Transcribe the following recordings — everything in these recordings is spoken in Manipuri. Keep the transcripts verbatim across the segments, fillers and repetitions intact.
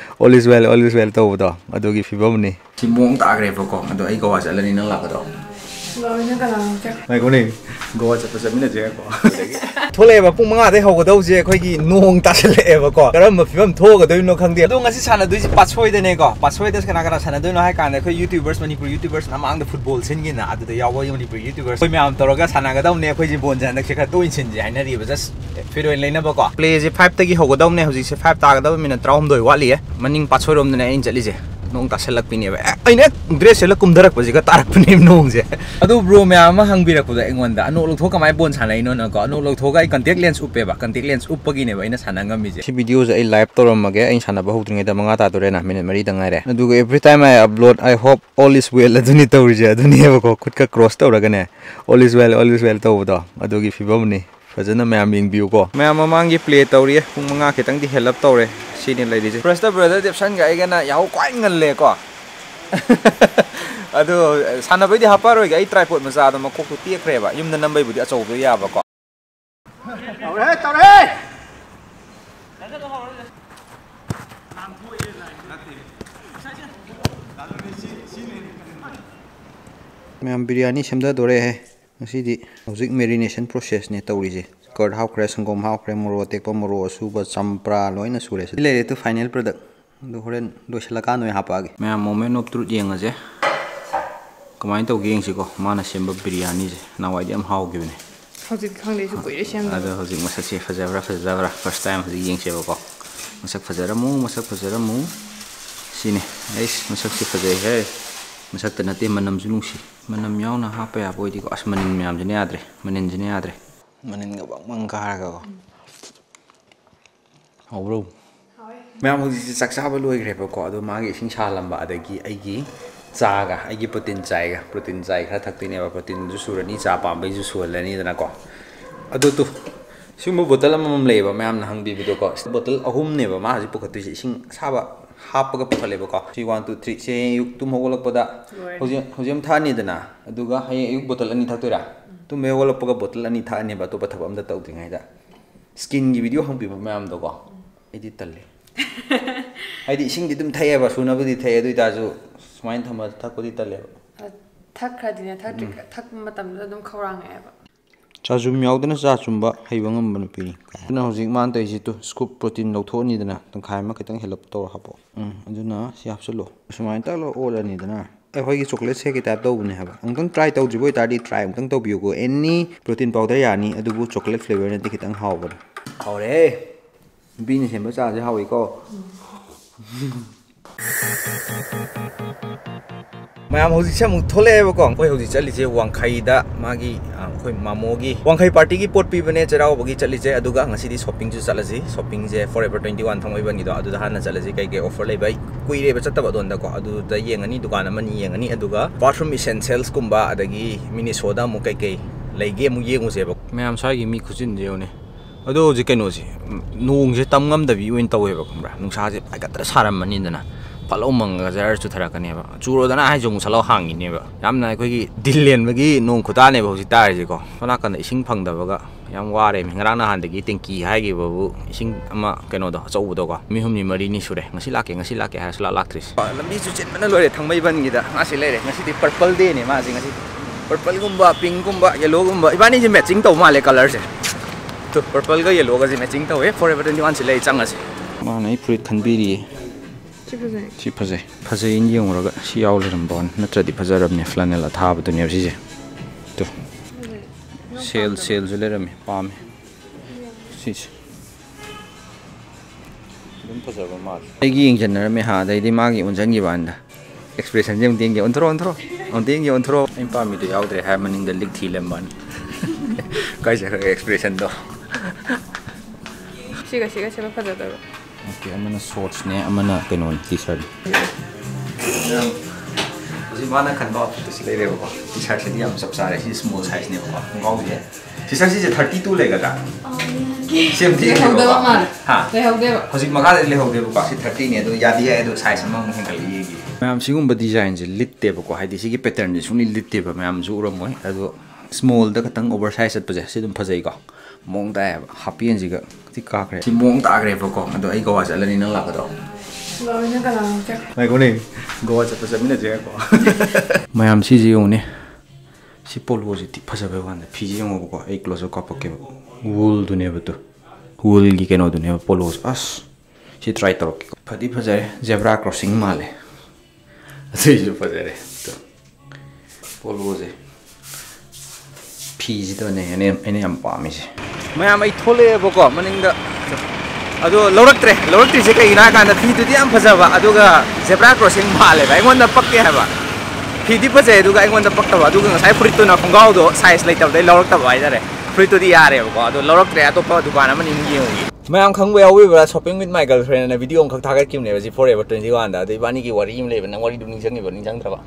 all is well all is well tawdo adugi fibamni simong tagre bako adu ai goa chalani nang lakado Goa kala mai koni goa chappa chamina je ko thole ba pung manga dai hogado je khoi gi nong tasale ba ko karam fibam thoga doi no khangde adu ngasi sana doi pasoi de ne ko pasoi de kana kana sana doi no hai kan khoi youtubers manipur youtubers namang de football sin gi na adu da yawa manipur youtubers khoi myam toroga sana ga dau ne khoi ji bon jan dak se kha toin sin ji haina ri ba just firoin leina ba ko play je five ta gi hogado ne hoji se five ta ga da minute thirty doi wali e maning pasoi rom ne ain chali je nong taselak pini ba aine dress sela kumdarak ba ji ga tarak pini nong je adu bro myam ma hangbirak ko da engonda anu lok thoka mai bon sana ino na ko anu lok thoka ai contact lens uppe ba contact lens uppagi ne ba ina sana ngami je si video je ai live toram mage ai sana ba hudringa da manga ta tore na minute mari da ngai re adu every time I upload I hope all is well aduni tawri je aduni ba ko khut ka cross tawraga ne all is well all is well taw do adu gi fibam ni fajana myam ing view ko myam mamang gi play tawri pung manga khitang di help tawre sini lai di je first brother depsan ga ai ga na yaw kwai ngal le ko adu sana bai di hapar oi ga ai tripod ma sa da ma ko ku tie khre ba yum na nambai bu di achau bu ya ba ko tawre tawre ma'am biryani सेमदा दोरे है ngasi hojik marination process ne tawri je curd haukre sangom haukre moro tekpa moro suba champra loina sure se le to final product do horen do selaka noi hapagi ma'am moment of truth yenga je kamai to geng si ko mana semba biryani je nawai di am hau gibne hojik khangde su koi sem da ado hojik masak se fajabra fajabra first time hojik yeng se ko masak fajara mu masak fajara mu sini ais masak se fajai he masak ta nate manam junung si manam yaw na ha pa ya boy di ko asmanin myam jene adre manin jene adre manin ga bang mang ka ga ko hawro myam hoji saksa ba loi gre ko ado ma gi sing cha lamba adagi ai gi cha ga ai gi protein chai ga protein chai kha thak tine ba protein ju surani cha pam bai ju surani dana ko ado tu sum bottle amam le ba myam na hang bi bi ko bottle ahum ne ba ma ji pokatu sing sa ba happaga pukhale ba ko three one two three se yuk tum hogolak pada hojim hojim thani dana aduga haye yuk bottle ani thaktura tum me hogolak paga bottle ani thani ba to pa thab amda tawdri ngai da skin gi video hang bi ba mayam do ko edit talle haidi sing di dum thaye ba suna budi thaye dui ta ju smain thama thakodi talle thak khadina thak thak matam da dum khawrang ai ba chajum yaudana cha chumba haibangam ban pini na hojik man tai ji tu scoop protein lo thoni dana tangkhai ma kitang help to hapo um aduna si hapsalo sumain ta lo all ani dana ai hoi gi chocolate se ki type to bune haba angtang try tau jiboi ta di try angtang to biu go any protein powder yani adubu chocolate flavor ne kitang haw ba hawre bi ni semba cha je hawi ko ma'am होजी से मुक थोले है बको कोई होजी चली जे वांखाई दा मागी कोई मामोगी वांखाई पार्टी की पोट पी बने चराव बगी चली जे अदुगा ngasi di shopping ju chalaji shopping je forever twenty-one thangoi bani do adu da hana chalaji kai kai offer lai bai kui re ba chatta ba don da ko adu da yengani dukan amani yengani aduga bathroom essentials kumba adagi mini soda mu kai kai leige mu yengu je ba ma'am sai gi mi khujin je ne adu ji kaino ji nong je tamngam da bi win tawe ba kumbra nungsa je ai ka tra saram mani dana palo manga jar chu thara kane ba churo dana hai jong salo hangi ne ba yamna koi gi dillen ba gi nong khuta ne ba ji tar ji ko fana kan ising phang da ba ga yam ware mi ngarang na han de gi tenki hai gi ba bu ising ama keno da chau do ko mi hum ni mari ni sure ngasi lake ngasi lake ha sala laktris lambi chu chen mana lore thangmai ban gi da ngasi lere ngasi di purple de ne ma ji ngasi purple gumba pink gumba yellow gumba ibani ji matching to ma le color se to purple ga yellow ga ji matching to e forever twenty-one se le chang ase ma nai fruit khanbiri 시 파제 파제 인용으로가 시야올름 본 나트라디 파자럽네 플라넬 타바도 네르시제 또 셀 셀 줄레르미 파메 시시 좀 파자바 마 아기 인전너미 하다이디 마기 운전기 반다 expression 좀 땡게 온트로 온트로 온 땡게 온트로 임파미도 야우드레 하머닝데 릭티렘반 가이자 expression 도 시가 시가 시가 파자다 Okay, I'm gonna shorts ne, I'm gonna kanon t-shirt. Kasi mana kan ba to si lere ba. T-shirt se diam sab sare si small size ne ba. Ngau je. T-shirt si thirty-two lega ka. Same thing ne ba. Ha. Le hau de ba. Hosi maga le hau de ba si thirty ne do yadi hai do size ma mo hengkal yi gi. Ma'am sigum ba design je litte ba ko haidi si gi pattern je suni litte ba ma'am ju ro moi. Ado small da katang oversize at pa je si dum phajai ka. Mong ta happy en ji ga ti ka kre. Si mong ta kre ba ko ado ai go wa chalani nang la ka do. loina kana che mai ko ni go cha pa sa mina je ko mayam si ji yong ne si polo ji ti phasa ba wan phi ji yong ko ei close ko pa ke wool du ne ba to wool gi ke no du ne polo as si try to phadi phajare zebra crossing male ase ju phajare to polo je phi ji to ne ene ene am pa mi ji mayam ai thole ba ko maning da ado lawraktre lawraktre se kai na ka na phi tu di am phaja ba aduga zebra crossing male ba ngon da pakke ha ba phi di phaja aduga ngon da pakta ba aduga sai fruit to na khongau do size lai tab dai lawrak tab ai dare fruit to di yare ba ko ado lawraktre atopa dukan ama ni ngi ngi mayam khangwe awi ba shopping with my girlfriend na video khak thagat kim ne ba ji forever twenty-one da dai bani ki wari im le ba na wari du ning jang ni ba ning jang thaba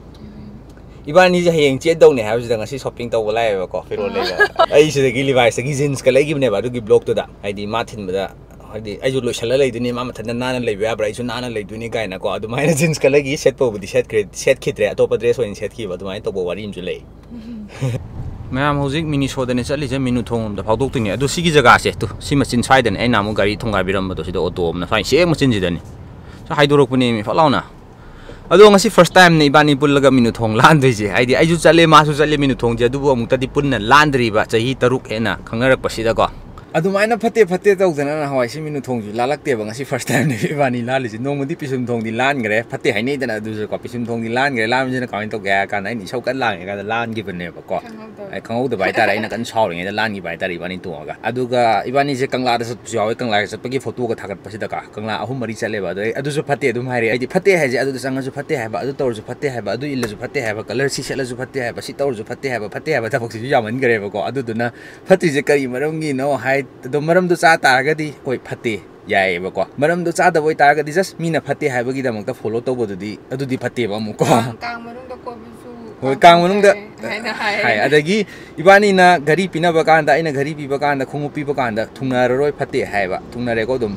ibani je heng che dong ne ha ji da ngasi shopping taw lai ba ko firo le ba ai se gi levi's gi jeans ka lai gi ne ba du gi blog to da ai di ma thin ba da hadi ai ju lo shala lai du ni ma ma thana na na lai ba bra ai su na na lai du ni kai na ko adu mai na jeans ka lai gi set po bu di set kre set khitre atop dress oin set ki ba du mai to bo wari im ju le mayam hojik mini soda ne chali je minu thong da phawdok ting ne adu sigi jaga se tu si machin sai den ai namu gari thonga biram ba do si do auto na sai se machin ji dani sa haidorok puni mi falauna ado ngasi first time ne ibani pullaga minu thong lan doi je ai di ai ju chale ma su chale minu thong je du bo mukta di punna landri ba chahi taruk ena khangarak pasida ko adu maina phate phate tau dana na hawai si minu thong ju lalak te ba ngasi first time ne ibani lali ji nong mudi pisum thong di lan gre phate hai nei dana du ko pisum thong di lan gre lam je na kain to ga ka nai ni sau kan lang ga lan gi bane ba ko ai khangau da bai ta rai na kan sau ring da lan gi bai ta ri bani to ga adu ga ibani je kangla da sat jawe kangla sat pagi photo ga thagat pasida ka kangla ahum mari chale ba dai adu su phate du mai ri ai di phate hai je adu sang ju phate hai ba adu tor ju phate hai ba adu illa ju phate hai ba color si sela ju phate hai ba si tor ju phate hai ba phate hai ba thapok si ju yaman gre ba ko adu du na phate je kari maram gi no hai do maram du cha ta ga di oi phate yai ba ko maram du cha da boi ta ga di just mina phate hai ba gi da mak ta follow to bo du di adu di phate ba mu ko kang marung da ko su hoi kang manung da hai adagi ibani na gari pina ba kan da ina gari pi ba kan da khungu pi ba kan da thungna roi phate hai ba thungna re ko dum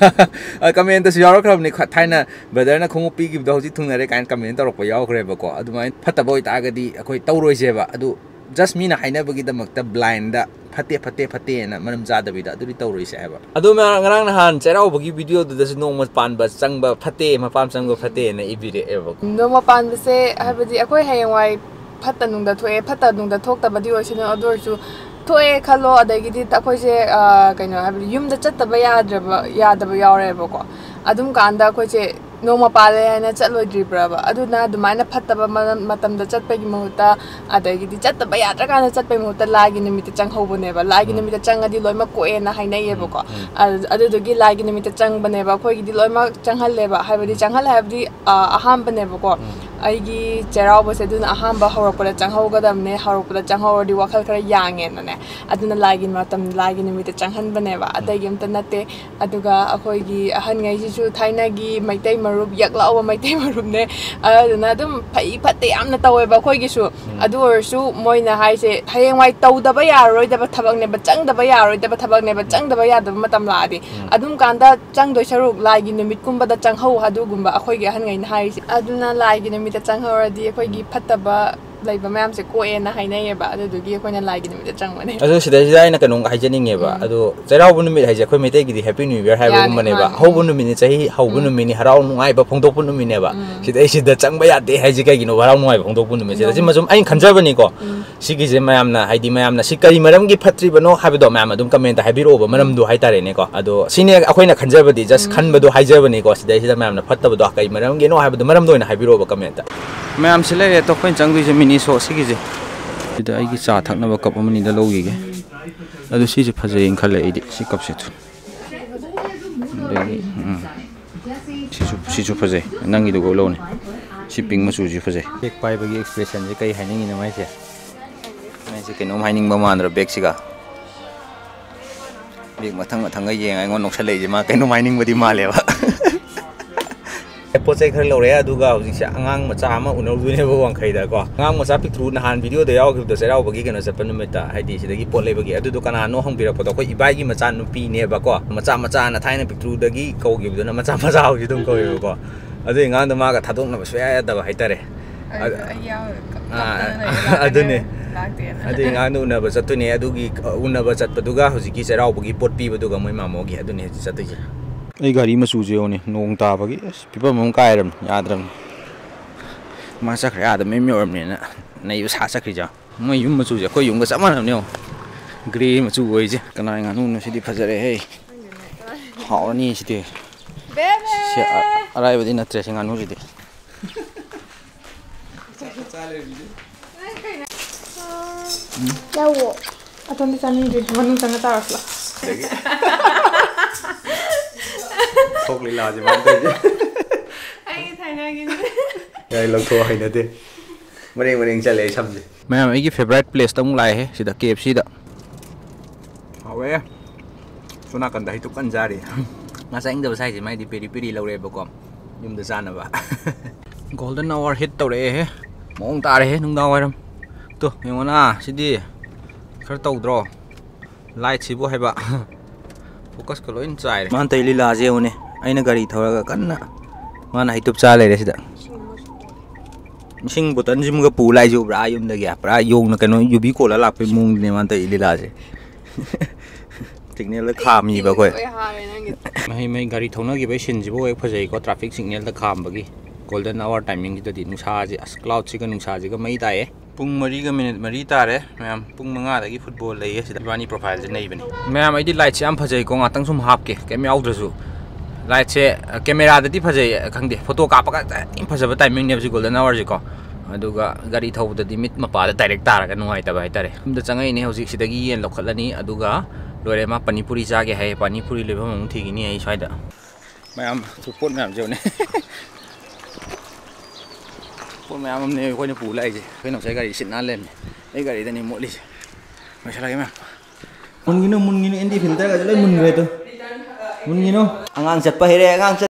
comment su yaw khram ni thaina brother na khungu pi gi da hoji thungna re kan comment tor ko yaw khre ba ko adu mai phata boi ta ga di akoi tauroi je ba adu just mina haina ba gi da mak ta blind da phate phate phate na manam ja da bi da adu ri tauroi se ba adu ma ngarang na han cherau ba gi video du da su nong ma pan ba chang ba phate ma pam chang ba phate na ibire e ba no ma pan ba se ha ba di akoi hayang wai phatta nung da thoe phatta nung da thok ta ba di oi sino ador chu thoe khalo adagi di ta khoi se kaino ha bi yum da chat ta ba ya dra ba ya da ba yaw re ba ko adum kan da khoi se no ma pa le na chat lo dri bra ba adu na du mai na phatta ba matam da chat pa gi muta adagi di chat ta ba ya dra kan chat pa muta la gi ni mi ta chang ho bu ne ba la gi ni mi ta chang adi loi ma ko e na hai na ye ba ko adu du gi la gi ni mi ta chang ba ne ba khoi gi di loi ma chang hal le ba hai ba di chang hal ha ba di aham ba ne ba ko aigi cherau ba se dun aham ba horok pa chang ho ga dam ne horok pa chang ho di wakhal khara yang en na ne aduna lagi matam lagi ni mi ta chang han ba ne ba adagi am ta na te aduga akhoi gi ahan ngai ji chu thaina gi maitai marup yak la wa maitai marup ne aduna dum phai phatte am na tawe ba khoi gi su adu or su moi na hai se hayeng wai tau da ba ya roi da ba thabak ne ba chang da ba ya roi da ba thabak ne ba chang da ba ya da matam la di adum kan da chang doi saruk lagi ni mit kum ba da chang ho hadu gum ba akhoi gi ahan ngai na hai aduna lagi ni ta chang ho di akhoi gi phattaba laiba mayam se ko e na hainai ba adu du gi akhoi na lagi ni ta chang mane adu sida sida ina kanong haijening e ba adu cherau bu numit haije akhoi mete gi di happy new year haiba gum mane ba ho bu numit ni chahi ho bu numit ni harau nungai ba phongdok bu numit ne ba sida sida chang ba ya de haije kai gi no harau nungai ba phongdok bu numit sida ji majum ain khanja bani ko sigi je mayam na haidi mayam na sikari maram gi phatri bano habido mayam adum comment ta habiro ba maram du haitare ne ko adu sine akhoi na khanja badi just khan badu haije bani ko sida sida mayam na phatta badu kai maram gi no habido maram do na habiro ba comment ta mayam sile to khoin chang du je mini so sigi je ida ai gi cha thakna ba cup amani da logi ge adu si je phajai in khale idi si cup se thu si chu si chu phajai nangi du go lo ne si ping ma chu ji phajai bek pai ba gi expression je kai haining ina mai se mai se kenom haining ba man ra bek siga bek mathang mathang ga yeng ai ngon nok sale je ma kenom haining ba di ma le ba पोचे खर लौरे अदुगा हजिसे अंगांग मचा अमा उनौदुने बो वांखै दा को अंगांग मचा पिथ्रु नहान वीडियो दे याव गिबदो सेराव बगी केनो सेपन नुमेता हाइदि सिदगी पोट लेबगी अदुदो काना नो हंबिरा पदो कोइ इबाइगी मचा नुपी ने बा को मचा मचा ना थाइना पिथ्रु दगी कौ गिबदो ना मचा मचा हौजि दुम को को अदु इंगांग द मागा थादोक ना बसया दा बा हाइतारे अदुने अदु इंगांग नु ना बचतुने अदुगी उना बचतपदुगा हजिकी सेराव बगी पोट पीबदुगा मोय मामोगी अदुने हजि चतुजी ꯑꯩ ꯒꯥꯔꯤ ꯃꯆꯨꯁꯦ ꯌꯦꯡꯉꯨꯅꯦ ꯅꯣꯡ ꯇꯥꯕꯒꯤ ꯑꯁ ꯐꯤꯕꯝ ꯑꯃ ꯀꯥꯏꯔꯕꯅꯤ ꯌꯥꯗ꯭ꯔꯕꯅꯤ ꯃꯥ ꯆꯠꯈ꯭ꯔꯦ ꯑꯥꯗ ꯃꯌꯨꯝ ꯌꯧꯔꯕꯅꯤꯅ ꯅꯩꯕ ꯁꯥ ꯆꯠꯈ꯭ꯔꯤꯖꯥ ꯃꯣꯏ ꯌꯨꯝ ꯃꯆꯨꯁꯦ ꯑꯩꯈꯣꯏ ꯌꯨꯝꯒ ꯆꯞ ꯃꯥꯟꯅꯕꯅꯦ ꯌꯦꯡꯉꯣ ꯒ꯭ꯔꯦ ꯃꯆꯨ ꯑꯣꯏꯁꯦ ꯀꯅꯥ ꯉꯥꯅꯨꯅꯣ ꯁꯤꯗꯤ ꯐꯖꯔꯦꯍꯦ ꯍꯥꯎꯔꯅꯤ ꯁꯤꯗꯤ ꯁꯤ ꯑꯔꯥꯏꯕꯗꯤ ꯅꯠꯇ꯭ꯔꯦ ꯁꯤ ꯉꯥꯅꯨꯁꯤꯗꯤ ꯌꯥꯎꯋꯣ ꯑꯇꯣꯝꯗꯤ ꯆꯥꯅꯤꯡꯗ꯭ꯔꯤ ꯃꯅꯨꯡ ꯆꯪꯉ ꯇꯥꯔꯛꯂꯣ ꯊꯣꯛ ꯂꯤꯂꯥꯁꯦ ꯃꯥꯅ ꯇꯧꯔꯤꯁꯦ ꯑꯩ ꯊꯥꯏꯅꯒꯤꯅꯤ ꯌꯥꯏ ꯂꯧꯊꯣꯛ ꯍꯩꯅꯗꯦ ꯃꯔꯦꯡ ꯃꯔꯦꯡ ꯆꯠꯂꯦ ꯑꯩ ꯁꯝꯁꯦ ꯃꯌꯥꯝ ꯑꯩꯒꯤ ꯐꯦꯚꯣꯔꯥꯏꯠ ꯄ꯭ꯂꯦꯁꯇ ꯑꯃꯨꯛ ꯂꯥꯛꯑꯦ ꯁꯤꯗ ꯀꯦ ꯑꯦꯐ ꯁꯤꯗ ꯍꯥꯎꯋꯦ ꯁꯣꯝ ꯅꯥꯀꯟꯗ ꯍꯩꯇꯨꯞ ꯀꯟ ꯆꯥꯔꯤ ꯉꯥ ꯆꯥꯅꯤꯡꯗꯕ ꯁꯥꯏꯁꯦ ꯃꯥꯏꯗꯤ ꯄꯦꯔꯤ ꯄꯦꯔꯤ ꯂꯧꯔꯦꯕꯀꯣ ꯌꯨꯝꯗ ꯆꯥꯅꯕ ꯒꯣꯜꯗꯟ ꯑꯋꯥꯔ ꯍꯤꯠ ꯇꯧꯔꯛꯑꯦꯍꯦ ꯃꯑꯣꯡ ꯇꯥꯔꯦꯍꯦ ꯅꯨꯡꯗꯥꯡ ꯋꯥꯏꯔꯝ ꯇꯣ ꯌꯦꯡꯉꯣꯅ ꯁꯤꯗꯤ ꯈꯔ ꯇꯧꯗ꯭ꯔꯣ ꯂꯥꯏꯠꯁꯤꯕꯨ ꯍꯥꯏꯕ ꯐꯣꯀꯁꯀ ꯂꯣꯏ ꯆꯥꯏꯔꯦ ꯃꯥꯅ ꯇꯧꯔꯤ ꯂꯤꯂꯥꯁꯦ ꯌꯦꯡꯉꯨꯅꯦ ꯑꯩꯅ ꯒꯥꯔꯤ ꯊꯧꯔꯒ ꯀꯟꯅ ꯃꯥꯅ ꯍꯩꯇꯨꯞ ꯆꯥ ꯂꯩꯔꯦ ꯁꯤꯗ ꯏꯁꯤꯡ ꯕꯣꯇꯜꯁꯤꯃꯒ ꯄꯨ ꯂꯥꯛꯏꯁꯦ ꯄꯨꯔꯥ ꯌꯨꯝꯗꯒꯤ ꯄꯨꯔꯥ ꯌꯣꯡꯅ ꯀꯩꯅꯣ ꯌꯨꯕꯤ ꯀꯣꯜꯂ ꯂꯥꯛꯄꯩ ꯃꯑꯣꯡꯗꯨꯅꯦ ꯃꯥꯅ ꯇꯧꯔꯤ ꯂꯤꯂꯥꯁꯦ ꯁꯤꯒꯅꯦꯜꯗ ꯈꯥꯝꯃꯤꯕ ꯑꯩꯈꯣꯏ ꯃꯍꯩ ꯃꯍꯩ ꯒꯥꯔꯤ ꯊꯧꯅꯈꯤꯕꯒꯤ ꯁꯤꯟꯁꯤꯕꯨ ꯍꯦꯛ ꯐꯖꯩꯀꯣ ꯇ꯭ꯔꯥꯐꯤꯛ ꯁꯤꯒꯅꯦꯜꯗ ꯈꯥꯝꯕꯒꯤ ꯒꯣꯜꯗꯟ ꯑꯋꯥꯔ ꯇꯥꯏꯃꯤꯡꯁꯤꯗꯗꯤ ꯅꯨꯡꯁꯥꯁꯦ ꯑꯁ ꯀ꯭ꯂꯥꯎꯗꯁꯤꯒ ꯅꯨꯡꯁꯥꯁꯤꯒ ꯃꯩ ꯇꯥꯏꯑꯦ ꯄꯨꯡ ꯃꯔꯤꯒ ꯃꯤꯅꯤꯠ ꯃꯔꯤ ꯇꯥꯔꯦ ꯃꯌꯥꯝ ꯄꯨꯡ ꯃꯉꯥꯗꯒꯤ ꯐꯨꯠꯕꯣꯜ ꯂꯩꯌꯦ ꯁꯤꯗ ꯏꯕꯥꯅꯤ ꯄ꯭ꯔꯣꯐꯥꯏꯜꯁꯦ ꯅꯩꯕꯅꯤ ꯃꯌꯥꯝ ꯑꯩꯗꯤ ꯂꯥꯏꯠꯁꯦ ꯌꯥꯝ ꯐꯖꯩꯀꯣ ꯉꯥꯛꯇꯪ ꯁꯨꯝ ꯍꯥꯞꯀꯦ ꯀꯩꯝ ꯌꯥꯎꯗ꯭ꯔꯁꯨ ꯂꯥꯏꯠꯁꯦ ꯀꯦꯃꯦꯔꯥꯗꯗꯤ ꯐꯖꯩ ꯈꯪꯗꯦ ꯐꯣꯇꯣ ꯀꯥꯞꯄꯒ ꯌꯥꯝ ꯐꯖꯕ ꯇꯥꯏꯃꯤꯡꯅꯦꯕ ꯁꯤ ꯒꯣꯜꯗꯟ ꯑꯋꯥꯔꯁꯦꯀꯣ ꯑꯗꯨꯒ ꯒꯥꯔꯤ ꯊꯧꯕꯗꯗꯤ ꯃꯤꯠ ꯃꯄꯥꯗ ꯗꯥꯏꯔꯦꯛ ꯇꯥꯔꯒ ꯅꯨꯡꯉꯥꯏꯇꯕ ꯍꯥꯏꯇꯥꯔꯦ ꯌꯨꯝꯗ ꯆꯪꯉꯛꯏꯅꯦ ꯍꯧꯖꯤꯛ ꯁꯤꯗꯒꯤ ꯌꯦꯟ ꯂꯧꯈꯠꯂꯅꯤ ꯑꯗꯨꯒ ꯂꯣꯏꯔꯦ ꯃꯥ ꯄꯅꯤꯄꯨꯔꯤ ꯆꯥꯒꯦ ꯍꯥꯏꯌꯦ ꯄꯅꯤꯄꯨꯔꯤ ꯂꯩꯐꯝ ꯑꯃꯨꯛ ꯊꯤꯒꯅꯤ ꯑꯩ ꯁ꯭ꯋꯥꯏꯗ ꯃꯌꯥꯝ ꯄꯣꯠ ꯃꯌꯥꯝꯁꯦ ꯌꯦꯡꯉꯨꯅꯦ ꯄꯣꯠ ꯃꯌꯥꯝ ꯑꯃꯅꯦ ꯑꯩꯈꯣꯏꯅ ꯄꯨ ꯂꯥꯛꯏꯁꯦ ꯑꯩꯈꯣꯏꯅ ꯉꯁꯥꯏ ꯒꯥꯔꯤ ꯁꯤꯠ ꯅꯥꯟ ꯂꯩꯔꯝꯃꯦ ꯑꯩ ꯒꯥꯔꯤꯗꯅꯦ ꯃꯣꯠꯂꯤꯁꯦ ꯂꯣꯏꯁꯤꯜꯂꯒꯦ ꯃꯌꯥꯝ ꯃꯨꯟꯒꯤꯅꯨ ꯃꯨꯟꯒꯤꯅꯨ ꯑꯦꯟꯇꯤ ꯐꯤꯜꯇꯔꯒꯁꯦ ꯂꯣꯏ ꯃꯨꯟꯈ꯭ꯔꯦ ꯑꯗꯣ ꯃꯨꯟꯒꯤꯅꯨ ꯑꯉꯥꯡ ꯆꯠꯄ ꯍꯩꯔꯦ ꯑꯉꯥꯡ ꯆꯠ